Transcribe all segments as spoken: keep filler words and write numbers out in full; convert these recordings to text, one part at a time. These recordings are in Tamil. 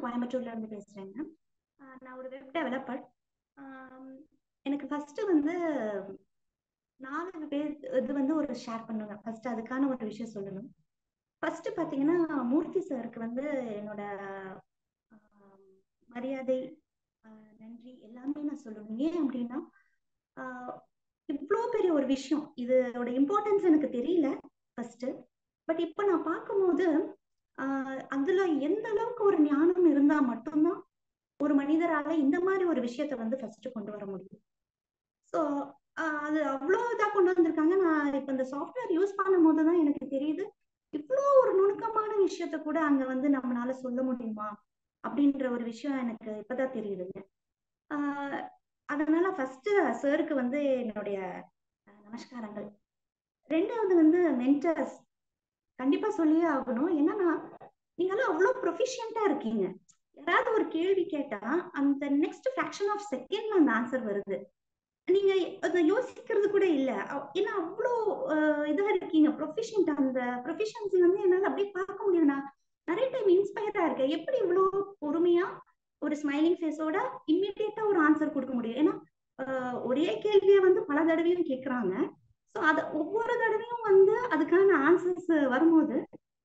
கோயம்புத்தூர்ல இருந்து பேசுறேங்க. ஆ, நான் ஒரு வெப் டெவலப்பர். ஆம், எனக்கு ஃபர்ஸ்ட் வந்து நாலு பேர் இது வந்து ஒரு ஷேர் பண்ணுங்க. ஃபர்ஸ்ட் அதுக்கான ஒரு விஷயம் சொல்லணும். ஃபர்ஸ்ட் பாத்தீங்கன்னா மூர்த்தி சாருக்கு வந்து என்னோட ஆம், மரியாதை, ஆ, நன்றி எல்லாமே நான் சொல்லணும். ஏன் அப்படின்னா ஆஹ் இவ்வளோ பெரிய ஒரு விஷயம், இதோட இம்பார்ட்டன்ஸ் எனக்கு தெரியல ஃபர்ஸ்ட். பட் இப்போ நான் பார்க்கும்போது ஆஹ் அதுல எந்த அளவுக்கு ஒரு ஞானம் இருந்தா மட்டும்தான் ஒரு மனிதரால இந்த மாதிரி ஒரு விஷயத்த வந்து ஃபர்ஸ்ட் கொண்டு வர முடியும். ஸோ அது அவ்வளோ இதா கொண்டு வந்திருக்காங்க. நான் இப்போ இந்த சாஃப்ட்வேர் யூஸ் பண்ணும் போது தான் எனக்கு தெரியுது, இவ்வளோ ஒரு நுணுக்கமான விஷயத்த கூட அங்க வந்து நம்மளால சொல்ல முடியுமா அப்படின்ற ஒரு விஷயம் எனக்கு இப்பதான் தெரியுதுங்க. ஆஹ் அதனால ஃபர்ஸ்ட் சாருக்கு வந்து என்னுடைய அஹ், நமஸ்காரங்கள். ரெண்டாவது வந்து மென்டர்ஸ் கண்டிப்பா சொல்லியே ஆகணும். என்னன்னா நீங்களாம் அவ்வளவு ப்ரொஃபிஷியண்டா இருக்கீங்க. யாராவது ஒரு கேள்வி கேட்டா அந்த நெக்ஸ்ட் ஃபிராக்ஷன் ஆஃப் செகண்ட்ல அந்த ஆன்சர் வருது. நீங்க அதை யோசிக்கிறது கூட இல்ல. அவ்- ஏன்னா அவ்வளோ அஹ், இதா இருக்கீங்க, ப்ரொஃபிஷியன்ட். அந்த ப்ரொஃபிஷியன்சி வந்து என்னால அப்படியே பார்க்க முடியுது. நான் நிறைய டைம் இன்ஸ்பயர்டா இருக்கேன். எப்படி இவ்வளோ பொறுமையா ஒரு ஸ்மைலிங் ஃபேஸோட இம்மிடியேட்டா ஒரு ஆன்சர் கொடுக்க முடியும். ஏன்னா அஹ், ஒரே கேள்வியை வந்து பல தடவையும் கேட்கறாங்க. ஸோ அத ஒவ்வொரு தடவையும் வந்து அதுக்கான ஆன்சர்ஸ் வரும்போது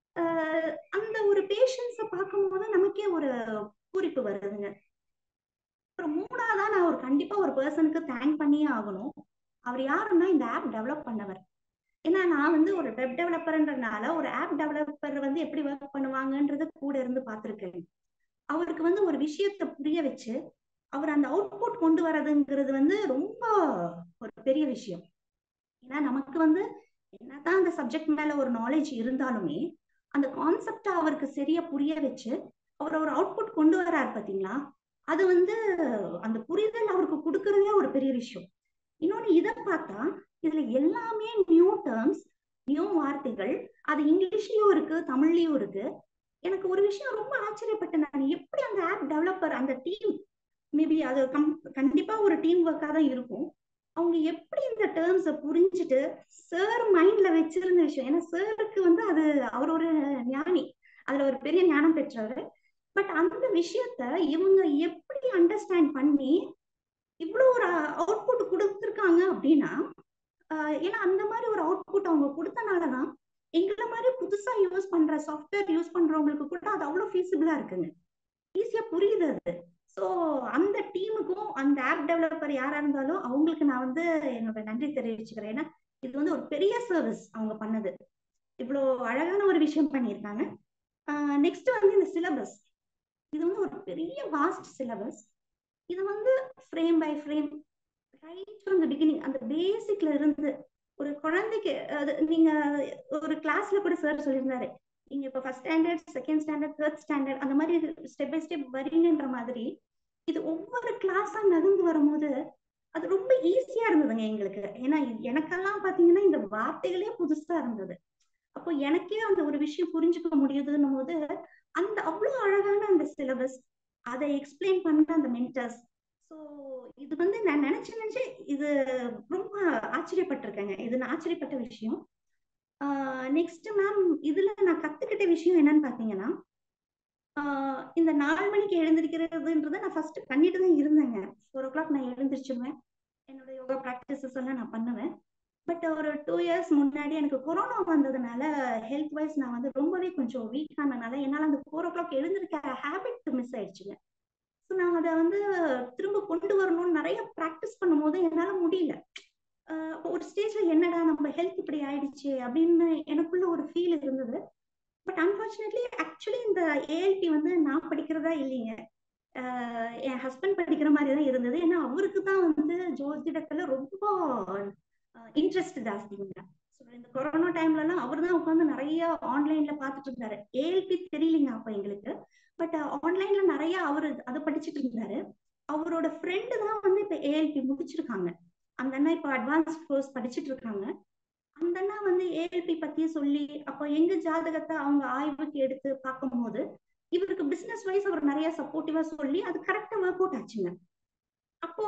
ஆஹ் அந்த ஒரு பேஷன்ஸை பார்க்கும்போது நமக்கே ஒரு பூரிப்பு வருதுங்க. அப்புறம் மூணாவதா நான் ஒரு கண்டிப்பா ஒரு பர்சனுக்கு தேங்க் பண்ணியே ஆகணும். அவர் யாருன்னா இந்த ஆப் டெவலப் பண்ணவர். ஏன்னா நான் வந்து ஒரு வெப் டெவலப்பர்ன்றதுனால ஒரு ஆப் டெவலப்பர் வந்து எப்படி ஒர்க் பண்ணுவாங்கன்றது கூட இருந்து பார்த்துருக்கேன். அவருக்கு வந்து ஒரு விஷயத்த புரிய வச்சு அவர் அந்த அவுட்புட் கொண்டு வரதுங்கிறது வந்து ரொம்ப ஒரு பெரிய விஷயம். ஏன்னா நமக்கு வந்து என்னதான் அந்த சப்ஜெக்ட் மேல ஒரு நாலேஜ் இருந்தாலுமே அந்த கான்செப்டை அவருக்கு சரியா புரிய வச்சு அவர் ஒரு அவுட்புட் கொண்டு வராரு பாத்தீங்களா, அது வந்து அந்த புரிதல் அவருக்கு கொடுக்கறதே ஒரு பெரிய விஷயம். இன்னொன்னு இதை பார்த்தா இதுல எல்லாமே நியூ டேர்ம்ஸ், நியூ வார்த்தைகள். அது இங்கிலீஷ்லயும் இருக்கு, தமிழ்லயும் இருக்கு. எனக்கு ஒரு விஷயம் ரொம்ப ஆச்சரியப்பட்டேன். நான் எப்படி அந்த ஆப் டெவலப்பர் அந்த டீம், மேபி அது கம் கண்டிப்பா ஒரு டீம் ஒர்க்கா தான் இருக்கும். அவங்க எப்படி இந்த டேர்ம்ஸை புரிஞ்சுட்டு சார் மைண்ட்ல வச்சிருந்த விஷயம். ஏன்னா சாருக்கு வந்து அது அவர் ஒரு ஞானி, அதுல ஒரு பெரிய ஞானம் பெற்றவர். பட் அந்த விஷயத்த இவங்க எப்படி அண்டர்ஸ்டாண்ட் பண்ணி இவ்வளவு ஒரு அவுட்புட் கொடுத்துருக்காங்க அப்படின்னா, ஆஹ் ஏன்னா அந்த மாதிரி ஒரு அவுட்புட் அவங்க கொடுத்தனாலதான் எங்களை மாதிரி புதுசா யூஸ் பண்ற சாஃப்ட்வேர் யூஸ் பண்றவங்களுக்கு கூட அது அவ்வளவு ஃபீஸிபிளா இருக்குங்க, ஈஸியா புரியுது அது. ஸோ அந்த டீமுக்கும் அந்த ஆப் டெவலப்பர் யாரா இருந்தாலும் அவங்களுக்கு நான் வந்து என்னோட நன்றி தெரிவிச்சுக்கிறேன். ஏன்னா இது வந்து ஒரு பெரிய சர்வீஸ் அவங்க பண்ணது. இவ்வளோ அழகான ஒரு விஷயம் பண்ணியிருக்காங்க. நெக்ஸ்ட் வந்து இந்த சிலபஸ், இது வந்து ஒரு பெரிய வாஸ்ட் சிலபஸ். இது வந்து frame by frame right from the beginning அந்த பேசிக்ல இருந்து ஒரு குழந்தைக்கு அது நீங்க ஒரு கிளாஸ்ல கூட சார் சொல்லியிருந்தாரு, நீங்க இப்ப first standard, second standard, third standard அந்த மாதிரி ஸ்டெப் பை ஸ்டெப் வரீங்கன்ற மாதிரி இது ஒவ்வொரு கிளாஸா நகர்ந்து வரும்போது அது ரொம்ப ஈஸியா இருந்ததுங்க எங்களுக்கு. ஏன்னா எனக்கெல்லாம் பாத்தீங்கன்னா இந்த வார்த்தைகளே புதுசா இருந்தது. அப்போ எனக்கே அந்த ஒரு விஷயம் புரிஞ்சுக்க முடியுதுன்னும் போது அந்த அவ்வளவு அழகான அந்த சிலபஸ், அதை எக்ஸ்பிளைன் பண்ண அந்த மென்டர்ஸ். ஸோ இது வந்து நான் நினைச்சு நினைச்சு இது ரொம்ப ஆச்சரியப்பட்டிருக்கேங்க. இது நான் ஆச்சரியப்பட்ட விஷயம். நெக்ஸ்ட் மேம், இதுல நான் கத்துக்கிட்ட விஷயம் என்னன்னு பாத்தீங்கன்னா, ஆஹ் இந்த நாலு மணிக்கு எழுந்திருக்கிறதுன்றதை நான் ஃபர்ஸ்ட் பண்ணிட்டு தான் இருந்தேங்க. ஃபோர் ஓ கிளாக் நான் எழுந்திரிச்சிருவேன், என்னோட யோகா ப்ராக்டிசஸ் எல்லாம் நான் பண்ணுவேன். பட் ஒரு டூ இயர்ஸ் முன்னாடி எனக்கு கொரோனா வந்ததுனால ஹெல்த் வைஸ் நான் வந்து ரொம்பவே கொஞ்சம் வீக் ஆனதுனால என்னால் அந்த ஃபோர் ஓ கிளாக் எழுந்திருக்க ஹேபிட் மிஸ் ஆயிடுச்சுங்க. ஸோ நான் அதை வந்து திரும்ப கொண்டு வரணும்னு நிறைய ப்ராக்டிஸ் பண்ணும் போது என்னால் முடியல. ஆஹ் ஒரு ஸ்டேஜ்ல என்னடா நம்ம ஹெல்த் இப்படி ஆயிடுச்சு அப்படின்னு எனக்குள்ள ஒரு ஃபீல் இருந்தது. பட் அன்பார்ச்சுனேட்லி ஆக்சுவலி இந்த ஏஎல்பி வந்து நான் படிக்கிறதா இல்லைங்க, ஆஹ் என் ஹஸ்பண்ட் படிக்கிற மாதிரி தான் இருந்தது. ஏன்னா அவருக்கு தான் வந்து ஜோதிடத்துல ரொம்ப இன்ட்ரெஸ்ட் ஜாஸ்திங்க. ஸோ இந்த கொரோனா டைம்ல எல்லாம் அவர் தான் உட்காந்து நிறைய ஆன்லைன்ல பார்த்துட்டு இருந்தாரு. ஏஎல்பி தெரியலீங்க அப்ப எங்களுக்கு, பட் ஆன்லைன்ல நிறைய அவரு அதை படிச்சுட்டு இருந்தாரு. அவரோட ஃப்ரெண்டு தான் வந்து இப்ப ஏஎல்பி முடிச்சிருக்காங்க. அந்த அண்ணா இப்ப அட்வான்ஸ் கோர்ஸ் படிச்சுட்டு இருக்காங்க. அந்த அண்ணா வந்து ஏஎல்பி பத்தி சொல்லி அப்போ எங்க ஜாதகத்தை அவங்க ஆய்வுக்கு எடுத்து பார்க்கும்போது இவருக்கு பிசினஸ் வைஸ் அவர் நிறைய சப்போர்ட்டிவா சொல்லி அது கரெக்டா ஒர்க் அவுட் ஆச்சுங்க. அப்போ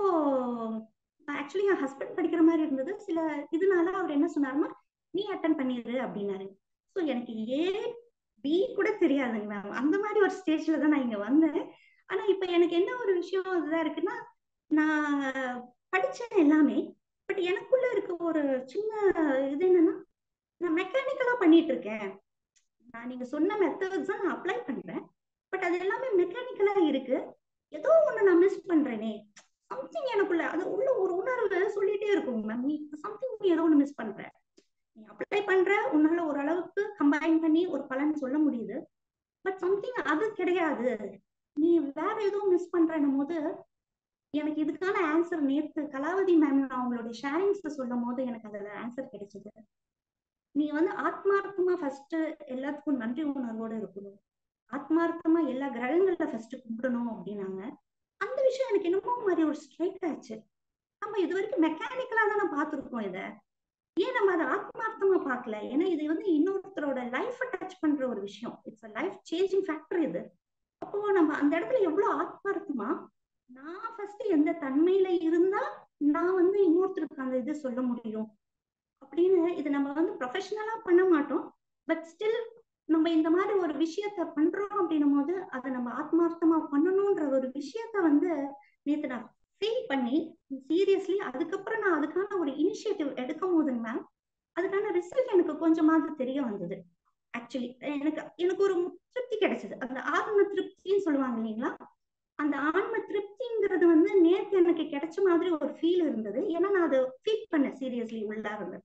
ஆக்சுவலி என் ஹஸ்பண்ட் படிக்கிற மாதிரி இருந்தது. சில இதனால அவர் என்ன சொன்னாருன்னா, நீ அட்டன் பண்ணிடு அப்படின்னாரு. ஸோ எனக்கு ஏ பி கூட தெரியாதுங்க மேம். அந்த மாதிரி ஒரு ஸ்டேஜ்ல தான் நான் இங்க வந்தேன். ஆனா இப்ப எனக்கு என்ன ஒரு விஷயம் இதுதான் இருக்குன்னா, நான் படிச்சேன் எல்லாமே. பட் எனக்குள்ள இருக்க ஒரு சின்ன இது என்னன்னா, நான் மெக்கானிக்கலா பண்ணிட்டு இருக்கேன். நான் நீங்க சொன்ன மெத்தட்ஸ் தான் நான் அப்ளை பண்றேன். பட் அது எல்லாமே மெக்கானிக்கலா இருக்கு. ஏதோ ஒண்ணு நான் மிஸ் பண்றேனே! சம்திங் எனக்குள்ள அது உள்ள ஒரு உணர்வு சொல்லிட்டே இருக்கும் மேம். நீ சம்திங் நீ ஏதோ ஒண்ணு மிஸ் பண்ற. நீ அப்ளை பண்ற, உன்னால ஓரளவுக்கு கம்பைன் பண்ணி ஒரு பலன் சொல்ல முடியுது. பட் சம்திங் அது கிடையாது. நீ வேற ஏதோ மிஸ் பண்றன்னும்போது, எனக்கு இதுக்கான ஆன்சர் நேத்து கலாவதி மேம் அவங்களுடைய ஷேரிங்ஸ்ல சொல்லும்போது எனக்கு அதுல ஆன்சர் கிடைச்சது. நீ வந்து ஆத்மார்த்தமா ஃபர்ஸ்ட் எல்லாத்துக்கும் நன்றி உணர்வோட இருக்கணும். ஆத்மார்த்தமா எல்லா கிரகங்கள்ல ஃபர்ஸ்ட் கும்பிடணும் அப்படின்னாங்க. அந்த விஷயம் எனக்கு என்னமோ மாதிரி ஒரு ஸ்ட்ரைக் ஆச்சு. நம்ம இது வரைக்கும் மெக்கானிக்கலா தானே பார்த்திருக்கோம் இத. ஏன் நம்ம அதை ஆத்மார்த்தமா பார்க்கல? ஏன்னா இது வந்து இன்னொருத்தரோட லைஃப டச் பண்ற ஒரு விஷயம். It's a life changing factor இது. அப்போ நம்ம அந்த இடத்துல எவ்வளவு ஆத்மார்த்தமா நான் ஃபர்ஸ்ட் எந்த தன்மையில இருந்தா நான் வந்து இன்னொருத்தருக்கு அந்த இது சொல்ல முடியும் அப்படின்னு இது நம்ம வந்து ப்ரொஃபஷனலா பண்ண மாட்டோம். பட் ஸ்டில் நம்ம இந்த மாதிரி ஒரு விஷயத்த பண்றோம் அப்படின்னும் போது அதை நம்ம ஆத்மார்த்தமா பண்ணணும்ன்ற ஒரு விஷயத்த வந்து நேத்து நான் ஃபீல் பண்ணி சீரியஸ்லி அதுக்கப்புறம் நான் அதுக்கான ஒரு இனிஷியேட்டிவ் எடுக்கும் போதுங்க மேம் அதுக்கான ரிசல்ட் எனக்கு கொஞ்சமாவது தெரிய வந்தது. ஆக்சுவலி எனக்கு எனக்கு ஒரு திருப்தி கிடைச்சது. அந்த ஆத்ம திருப்தின்னு சொல்லுவாங்க இல்லைங்களா? அந்த ஆன்ம திருப்திங்கிறது வந்து நேத்து எனக்கு கிடைச்ச மாதிரி ஒரு ஃபீல் இருந்தது. ஏன்னா நான் அதை ஃபீல் பண்ணேன் சீரியஸ்லி உள்ளா இருந்தது.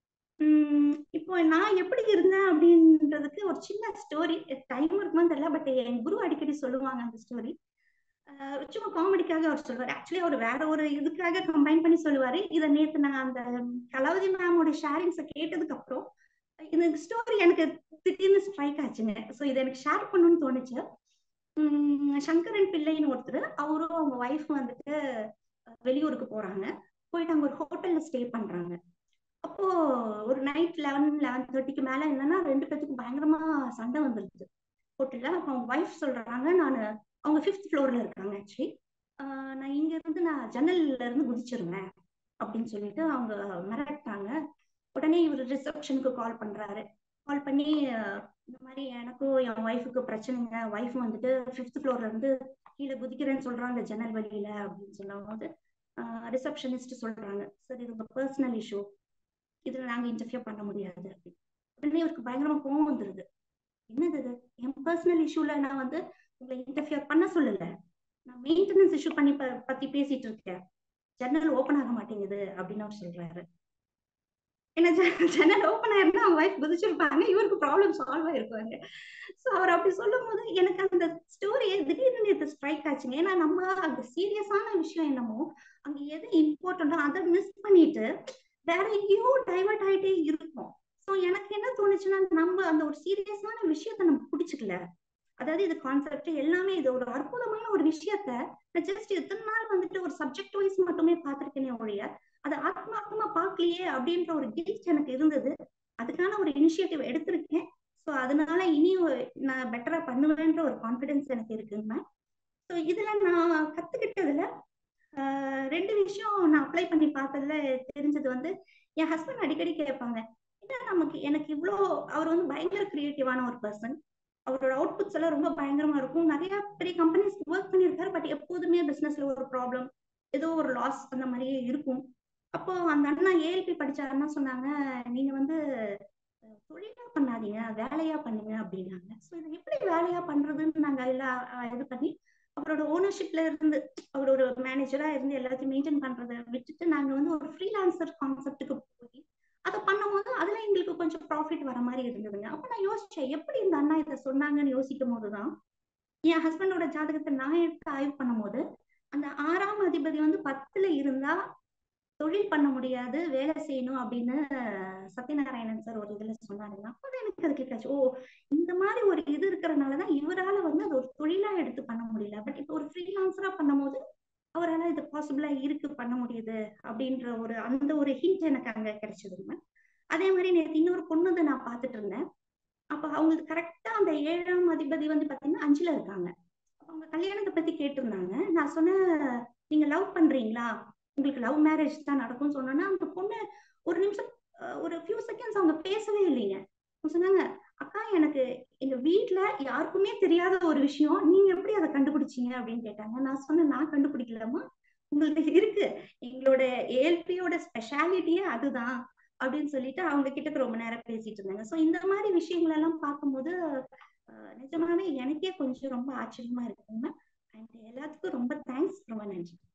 உம் இப்போ நான் எப்படி இருந்தேன் அப்படின்றதுக்கு ஒரு சின்ன ஸ்டோரி. டைம் இருக்குமான்னு தெரியல. பட் என் குரு அடிக்கடி சொல்லுவாங்க அந்த ஸ்டோரி. சும்மா காமெடிக்காக அவர் சொல்லுவாரு. ஆக்சுவலி அவர் வேற ஒரு இதுக்காக கம்பைன் பண்ணி சொல்லுவாரு. இதை நேத்து நான் அந்த கலாவதி மேமோட ஷேரிங்ஸை கேட்டதுக்கு அப்புறம் இந்த ஸ்டோரி எனக்கு திடீர்னு ஸ்ட்ரைக் ஆச்சுங்க. ஸோ இதை எனக்கு ஷேர் பண்ணணும்னு தோணுச்சு. உம் சங்கரன் பிள்ளைன்னு ஒருத்தர், அவரும் அவங்க ஒய்ஃப் வந்துட்டு வெளியூருக்கு போறாங்க. போயிட்டு அங்க ஒரு ஹோட்டல்ல ஸ்டே பண்றாங்க. அப்போ ஒரு நைட் லெவன் லெவன் தேர்ட்டிக்கு மேல என்னன்னா ரெண்டு பேத்துக்கும் பயங்கரமா சண்டை வந்துருச்சு ஹோட்டல்ல. அப்ப அவங்க ஒய்ஃப் சொல்றாங்க, நான் அவங்க ஃபிஃப்த் ஃப்ளோர்ல இருக்காங்க ஆக்சுவலி. நான் இங்க இருந்து நான் ஜன்னல்ல இருந்து குதிச்சிருவேன் அப்படின்னு சொல்லிட்டு அவங்க மிரட்டாங்க. உடனே இவர் ரிசப்ஷனுக்கு கால் பண்றாரு. கால் பண்ணி இந்த மாதிரி எனக்கும் என் ஒய்ஃபுக்கு பிரச்சனைங்க. ஒய்ஃப் வந்துட்டு ஃபிஃப்த் ஃப்ளோர்ல இருந்து கீழே குதிக்கிறேன்னு சொல்றாங்க ஜன்னல் வழியில அப்படின்னு சொல்லும் போது ரிசப்ஷனிஸ்ட் சொல்றாங்க, சார் இது உங்க பர்சனல் இஷ்யூ, இதுல நாங்க இன்டர்ஃபியர் பண்ண முடியாது அப்படின்னு. உடனே இவருக்கு பயங்கரமா கோவம் வந்துருது. என்னது இது, என் பர்சனல் இஷ்யூல நான் வந்து உங்களை இன்டர்ஃபியர் பண்ண சொல்லல, நான் மெயின்டெனன்ஸ் இஷ்யூ பண்ணி பத்தி பேசிட்டு இருக்கேன், ஜன்னல் ஓபன் ஆக மாட்டேங்குது அப்படின்னு அவர் சொல்றாரு. ஏன்னா ஜன்னல் ஓப்பன் ஆயிருந்தா அவங்க ஒய்ஃப் குதிச்சிருப்பாங்க, இவருக்கு ப்ராப்ளம் சால்வ் ஆயிருப்பாங்க. ஸோ அவர் அப்படி சொல்லும் போது எனக்கு அந்த ஸ்டோரியை திடீர்னு நேற்று ஸ்ட்ரைக் ஆச்சுங்க. ஏன்னா நம்ம அந்த சீரியஸான விஷயம் என்னமோ அங்க எது இம்பார்ட்டண்டோ அதை மிஸ் பண்ணிட்டு வேற எங்கேயோ டைவர்ட் ஆயிட்டே இருக்கும். ஸோ எனக்கு என்ன தோணுச்சுன்னா, நம்ம அந்த ஒரு சீரியஸான விஷயத்த நம்ம பிடிச்சிக்கல. அதாவது இது கான்செப்ட் எல்லாமே இது ஒரு அற்புதமான ஒரு விஷயத்த நான் ஜஸ்ட் இத்தனை நாள் வந்துட்டு ஒரு சப்ஜெக்ட் வைஸ் மட்டுமே பார்த்திருக்கேனே ஒழிய அதை ஆத்மார்த்தமா பார்க்கலையே அப்படின்ற ஒரு கில்ட் எனக்கு இருந்தது. அதுக்கான ஒரு இனிஷியேட்டிவ் எடுத்திருக்கேன். ஸோ அதனால இனி நான் பெட்டரா பண்ணுவேன்ற ஒரு கான்பிடன்ஸ் எனக்கு இருக்குங்க. ஸோ இதுல நான் கத்துக்கிட்டதுல ஆஹ் ரெண்டு விஷயம் நான் அப்ளை பண்ணி பார்த்ததுல தெரிஞ்சது வந்து, என் ஹஸ்பண்ட் அடிக்கடி கேட்பாங்க, ஏன்னா நமக்கு எனக்கு இவ்வளோ, அவர் வந்து பயங்கர கிரியேட்டிவான ஒரு பர்சன். அவரோட அவுட்புட்ஸ் எல்லாம் ரொம்ப பயங்கரமா இருக்கும். நிறைய பெரிய கம்பெனிஸ் ஒர்க் பண்ணியிருக்காரு. பட் எப்போதுமே பிசினஸ்ல ஒரு ப்ராப்ளம், ஏதோ ஒரு லாஸ் அந்த மாதிரியே இருக்கும். அப்போ அந்த அண்ணா ஏஎல்பி படிச்சாருன்னா சொன்னாங்க, நீங்க வந்து தொழிலா பண்ணாதீங்க, வேலையா பண்ணுங்க அப்படின்னாங்க. ஸோ இதை எப்படி வேலையா பண்றதுன்னு நாங்க எல்லாம் இது பண்ணி அவரோட ஓனர்ஷிப்ல இருந்து அவர் ஒரு மேனேஜரா இருந்து எல்லாத்தையும் மெயின்டைன் பண்றதை விட்டுட்டு நாங்க வந்து ஒரு ஃப்ரீலான்சர் கான்செப்டுக்கு போய் அதை பண்ணும்போது அதுல எங்களுக்கு கொஞ்சம் ப்ராஃபிட் வர மாதிரி இருந்ததுங்க. அப்ப நான் யோசிச்சேன், எப்படி இந்த அண்ணா இதை சொன்னாங்கன்னு யோசிக்கும் போதுதான் என் ஹஸ்பண்டோட ஜாதகத்தை நான் எடுத்து ஆய்வு பண்ணும் போது அந்த ஆறாம் அதிபதி வந்து பத்துல இருந்தா தொழில் பண்ண முடியாது, வேலை செய்யணும் அப்படின்னு சத்யநாராயணன் சார் ஒரு இதுல சொன்னாருன்னா அப்பதான் எனக்கு அது கேட்காச்சு. ஓ, இந்த மாதிரி ஒரு இது இருக்கிறதுனாலதான் இவரால வந்து அது ஒரு தொழிலா எடுத்து பண்ண முடியல. பட் இப்போ ஒரு ஃப்ரீலான்சரா பண்ணும் போது அவரால் இது பாசிபிளா இருக்கு, பண்ண முடியுது அப்படின்ற ஒரு அந்த ஒரு ஹிண்ட் எனக்கு அங்க கிடைச்சதுங்க. அதே மாதிரி நேற்று இன்னொரு பொண்ணு நான் பார்த்துட்டு இருந்தேன். அப்ப அவங்களுக்கு கரெக்டா அந்த ஏழாம் அதிபதி வந்து பாத்தீங்கன்னா அஞ்சுல இருக்காங்க. அவங்க கல்யாணத்தை பத்தி கேட்டிருந்தாங்க. நான் சொன்னேன், நீங்க லவ் பண்றீங்களா, உங்களுக்கு லவ் மேரேஜ் தான் நடக்கும்னு சொன்னோன்னா அந்த பொண்ணு ஒரு நிமிஷம் ஒரு ஃபியூ செகண்ட்ஸ் அவங்க பேசவே இல்லைங்க. சொன்னாங்க, அக்கா எனக்கு எங்க வீட்ல யாருக்குமே தெரியாத ஒரு விஷயம் நீங்க எப்படி அதை கண்டுபிடிச்சீங்க அப்படின்னு கேட்டாங்க. நான் சொன்னேன், நான் கண்டுபிடிக்கலாமா, உங்களுக்கு இருக்கு, எங்களோட ஏஎல்பியோட ஸ்பெஷாலிட்டியே அதுதான் அப்படின்னு சொல்லிட்டு அவங்க கிட்ட ரொம்ப நேரம் பேசிட்டு இருந்தாங்க. ஸோ இந்த மாதிரி விஷயங்கள் எல்லாம் பார்க்கும்போது அஹ், நிஜமாவே எனக்கே கொஞ்சம் ரொம்ப ஆச்சரியமா இருக்குங்க. அண்ட் எல்லாத்துக்கும் ரொம்ப தேங்க்ஸ், ரொம்ப நன்றி.